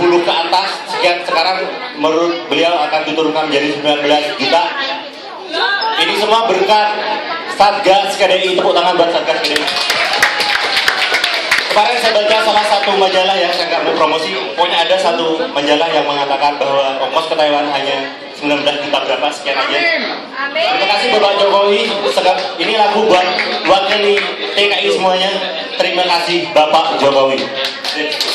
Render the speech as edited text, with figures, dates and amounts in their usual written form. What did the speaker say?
ke atas, sekarang menurut beliau akan diturunkan menjadi 19 juta. Ini semua berkat Satgas KDI, tepuk tangan buat Satgas KDI. Kemarin saya baca salah satu majalah ya, saya nggak mau promosi, pokoknya ada satu majalah yang mengatakan bahwa ongkos ke Taiwan hanya 19 juta berapa, sekian aja. Terima kasih Bapak Jokowi, ini lagu buat TKI semuanya. Terima kasih Bapak Jokowi.